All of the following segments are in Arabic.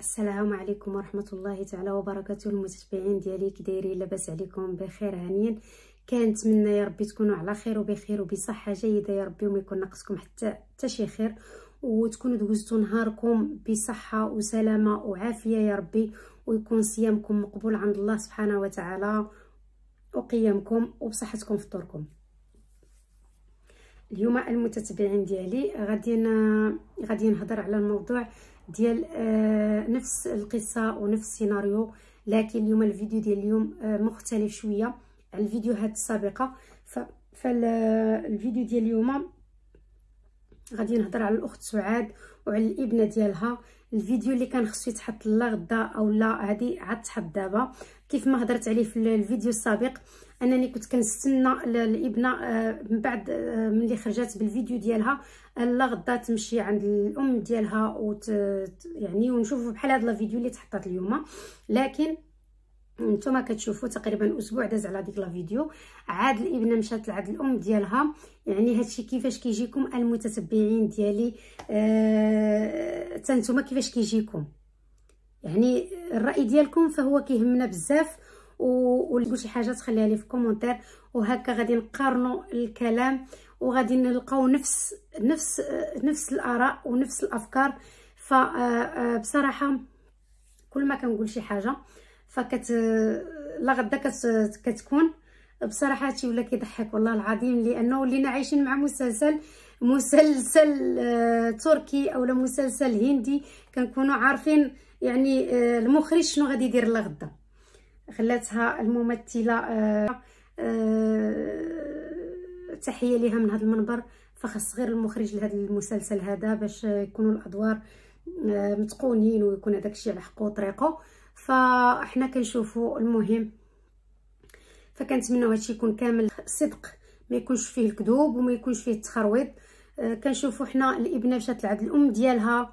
السلام عليكم ورحمه الله تعالى وبركاته. المتابعين ديالي كي دايرين؟ لاباس عليكم؟ بخير هانيين. كنتمنى يا ربي تكونوا على خير وبخير وبصحه جيده يا ربي، وما يكون ناقصكم حتى شي خير، وتكونوا دوزتوا نهاركم بصحه وسلامه وعافيه يا ربي، ويكون صيامكم مقبول عند الله سبحانه وتعالى، وقيامكم وبصحتكم فطوركم. اليوم المتتبعين ديالي غادي نهضر على الموضوع ديال نفس القصه ونفس السيناريو، لكن اليوم الفيديو ديال اليوم مختلف شويه على الفيديوهات السابقه. فالفيديو ديال اليوم غادي نهضر على الاخت سعاد وعلى الابنه ديالها. الفيديو اللي كان خصو يتحط لا غدا او لا هادي عاد تحط دابا، كيف ما هضرت عليه في الفيديو السابق انني كنت كنستنى الابنه من بعد ملي خرجت بالفيديو ديالها لا غدا تمشي عند الام ديالها يعني ونشوفوا بحال هذا الفيديو اللي تحطات اليوم. لكن نتوما كتشوفوا تقريبا اسبوع داز على ديك الفيديو، عاد الابنه مشات لعند الام ديالها. يعني هادشي كيفاش كيجيكم المتتبعين ديالي؟ نتوما كيفاش كيجيكم؟ يعني الراي ديالكم فهو كيهمنا بزاف، ونقول شي حاجه تخليها لي في كومونتير، وهكا غادي نقارنوا الكلام وغادي نلقاو نفس الاراء ونفس الافكار. فبصراحه كل ما كنقول شي حاجه لا غدا كتكون بصراحه هادشي ولا كيضحك والله العظيم، لانه ولينا عايشين مع مسلسل تركي اولا مسلسل هندي، كنكونوا عارفين يعني المخرج شنو غادي يدير لا غدا. خلاتها الممثله تحيه ليها من هذا المنبر، فخص غير المخرج لهذا المسلسل هذا باش يكونوا الادوار متقونين ويكون هذاك الشيء على حقه وطريقه. فاحنا كنشوفوا المهم، فكنتمنوا هادشي يكون كامل صدق، ما يكونش فيه الكذوب وما يكونش فيه التخرويض. كنشوفوا حنا الابنه مشات لعند الام ديالها،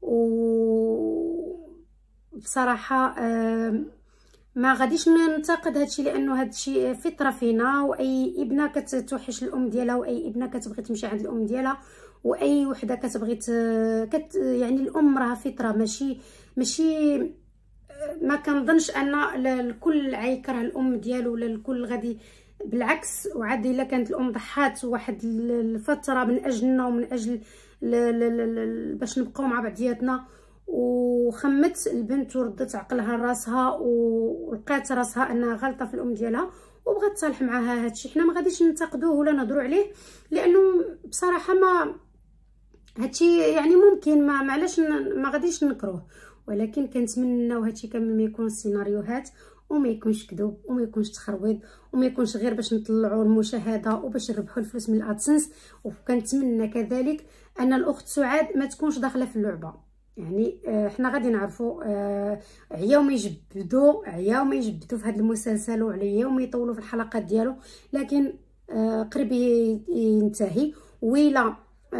و بصراحه ما غاديش ننتقد هادشي، لانه هادشي فطره فينا، واي ابنه كتوحش الام ديالها، واي ابنه كتبغي تمشي عند الام ديالها، واي وحده كتبغي يعني الام راها فطره، ماشي ما كنظنش ان الكل عيكره الام ديالو ولا الكل غادي، بالعكس. وعاد الا كانت الام ضحات واحد الفتره من اجلنا ومن اجل باش نبقاو مع بعضياتنا، وخمت البنت وردت عقلها لراسها ولقات راسها انها غلطه في الام ديالها وبغات تصالح معاها، هادشي حنا ما غاديش ننتقدوه ولا نهضروا عليه، لانه بصراحه ما هادشي يعني ممكن معلاش ما غاديش نكروه. ولكن كنتمناو هادشي كامل ما يكون سيناريوهات، وما يكونش كذوب، وما يكونش تخرويض، وما يكونش غير باش نطلعوا المشاهده وباش نربحوا الفلوس من الادسنس. وكنتمنى كذلك ان الاخت سعاد ما تكونش داخله في اللعبه. يعني حنا غادي نعرفوا عياو ما يجبدوا في هذا المسلسل، وعليا وما يطولوا في الحلقات ديالو، لكن قريب ينتهي. ويلا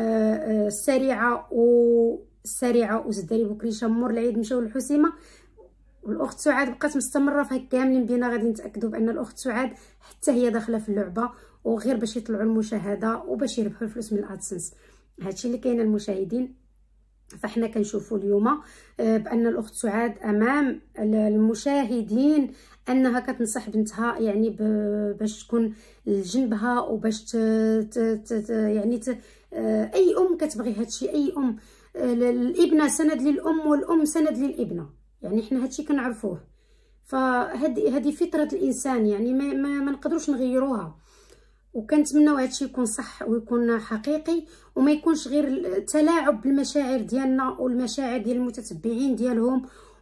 السريعه وزداري بكريشه مور العيد مشاو للحسيمه، والاخت سعاد بقات مستمره، فهك كاملين بينا غادي نتاكدوا بان الاخت سعاد حتى هي داخله في اللعبه، وغير باش يطلعوا المشاهده وباش يربحوا الفلوس من الادسنس. هادشي اللي كاين المشاهدين. فاحنا كنشوفوا اليوم بان الاخت سعاد امام المشاهدين انها كتنصح بنتها، يعني باش تكون لجنبها، وباش يعني اي ام كتبغي هادشي، اي ام الابنه سند للام والام سند للابنه، يعني حنا هادشي كنعرفوه. فهذه فطره الانسان، يعني ما نقدروش نغيروها. وكنتمنوا هادشي يكون صح ويكون حقيقي، وما يكونش غير تلاعب بالمشاعر ديالنا والمشاعر ديال المتتبعين ديالهم،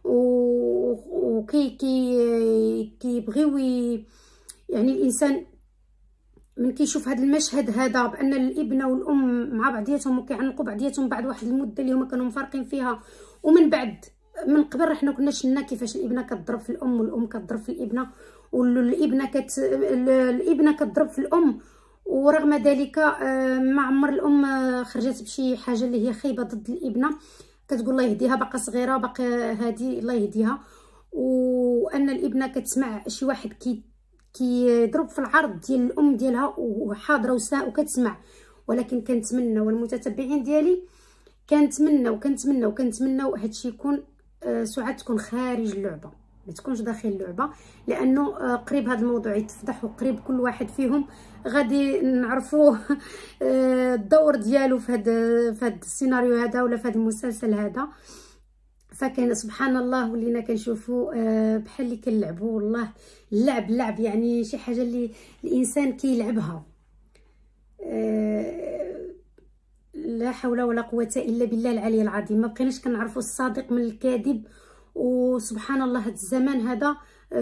كيبغيو يعني الانسان من كيشوف هذا المشهد هذا بان الابنه والام مع بعضياتهم وكيعنقوا بعضياتهم بعد واحد المده اللي هما كانوا مفارقين فيها، ومن بعد من قبل حنا كنا شفنا كيفاش الابنه كتضرب في الام والام كتضرب في الابنه، الابنه كتضرب في الام، ورغم ذلك ما عمر الام خرجت بشي حاجه اللي هي خايبه ضد الابنه، كتقول الله يهديها، باقا صغيره، باقا هادي الله يهديها. وان الابنه كتسمع شي واحد كيضرب في العرض ديال الام ديالها وحاضره وكتسمع. ولكن كنتمنى، والمتتبعين ديالي كنتمنى وكنتمنى هادشي يكون سعاد تكون خارج اللعبه، ما تكونش داخل اللعبه، لانه قريب هذا الموضوع يتفضح، وقريب كل واحد فيهم غادي نعرفوا الدور ديالو في هذا السيناريو هذا ولا في هذا المسلسل هذا. فكان سبحان الله ولينا كنشوفوا بحال اللي كنلعبوا، والله اللعب يعني شي حاجه اللي الانسان كيلعبها. لا حول ولا قوه الا بالله العلي العظيم. ما بقيناش كنعرفوا الصادق من الكاذب، وسبحان الله هذا الزمان هذا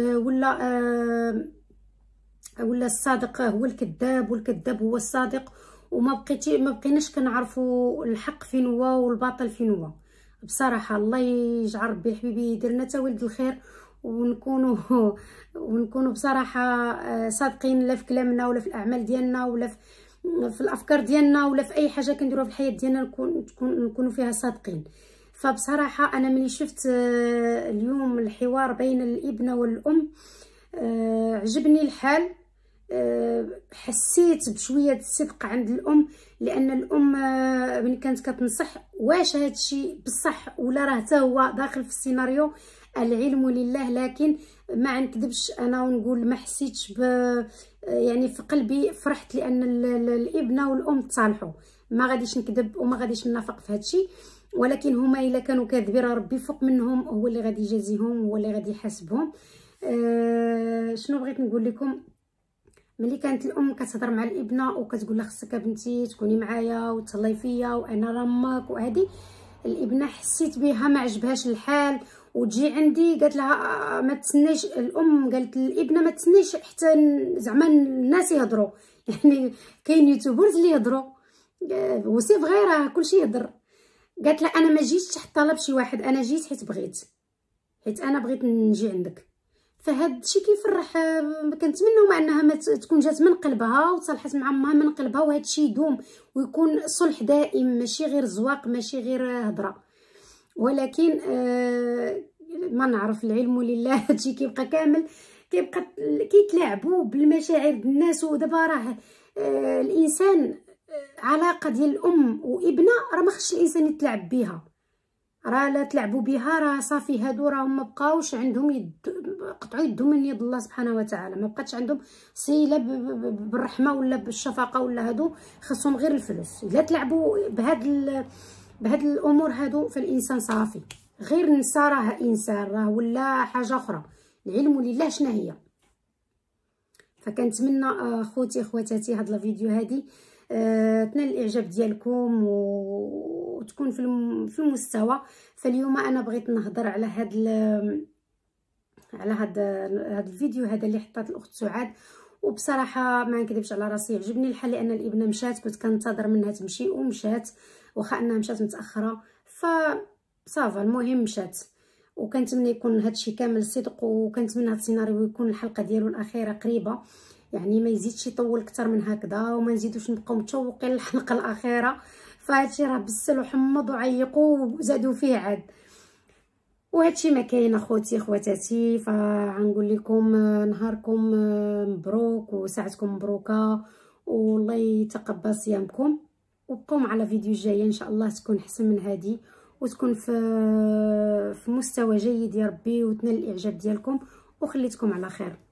ولا الصادق هو الكذاب والكذاب هو الصادق، وما بقيناش كنعرفوا الحق فين هو والباطل فين هو. بصراحه الله يجعل ربي الحبيبي يديرنا تا ولد الخير، ونكونوا بصراحه صادقين لا في كلامنا ولا في الاعمال ديالنا ولا في الافكار ديالنا ولا في اي حاجه كنديروها في الحياه ديالنا، نكونوا فيها صادقين. فبصراحه انا ملي شفت اليوم الحوار بين الابنه والام عجبني الحال. حسيت بشويه الصدق عند الام، لان الام ملي كانت كتنصح واش هادشي بصح ولا راه حتى هو داخل في السيناريو، العلم لله. لكن ما نكذبش انا ونقول ما حسيتش يعني في قلبي فرحت، لان الابنه والام تصالحوا. ما غاديش نكذب وما غاديش ننافق في هادشي، ولكن هما الا كانوا كاذبين ربي فوق منهم هو اللي غادي يجازيهم، هو اللي غادي يحاسبهم. شنو بغيت نقول لكم، ملي كانت الام كتهضر مع الابنه وكتقول لها خصك بنتي تكوني معايا وتهلاي فيا وانا راه امك، وهذه الابنه حسيت بها ما عجبهاش الحال وتجي عندي قالت لها ما تسنيش. الام قالت للابنه ما تسنيش حتى زعما الناس يهضروا، يعني كاين يوتيوبرز اللي يهضروا وسي فغي راه كلشي يهضر. قالت لها انا ما جيتش تحت طلب شي واحد، انا جيت حيت انا بغيت نجي عندك. فهاد الشيء كيفرح. كنتمنوا مع انها ما تكون جات من قلبها وتصالحت مع امها من قلبها، وهذا الشيء يدوم ويكون صلح دائم، ماشي غير زواق ماشي غير هضره. ولكن ما نعرف، العلم لله. هادشي كيبقى كامل كيتلاعبوا بالمشاعر الناس. ودابا راه الانسان علاقه ديال الام وابنه راه ما خصش الانسان يتلاعب بها، راه لا تلعبوا بها راه صافي. هادو راهم ما بقاوش عندهم قطعوا يدهم من يد الله سبحانه وتعالى، ما بقاتش عندهم صله بالرحمه ولا بالشفقه ولا هادو خصهم غير الفلوس. الا تلعبوا بهاد الامور هادو فالانسان صافي غير نسى راه انسان راه ولا حاجه اخرى. العلم لله شنو هي. فكنتمنى خوتي خواتاتي هاد الفيديو هادي تنال الاعجاب ديالكم وتكون في المستوى. فاليوم انا بغيت نهضر على هذا الفيديو هذا اللي حطات الاخت سعاد. وبصراحه ما نكذبش على راسي عجبني الحال، لان الابنه مشات، كنت كنتظر منها تمشي ومشات، واخا انها مشات متاخره فصافا المهم مشات. وكنتمنى يكون هادشي كامل صدق، وكنتمنى هاد السيناريو يكون الحلقه ديالو الاخيره قريبه، يعني ما يزيدش يطول اكثر من هكذا، وما نزيدوش نبقاو متشوقين للحلقه الاخيره. فهادشي راه بسل وحمض وعيقوا وزادوا فيه عاد، وهادشي ما كاين اخوتي خواتاتي. فغنقول لكم نهاركم مبروك وساعتكم مبروكه، والله يتقبل صيامكم. وبقوا على فيديو جايه ان شاء الله تكون احسن من هذه، وتكون في مستوى جيد يا ربي، وتنال الاعجاب ديالكم، وخليتكم على خير.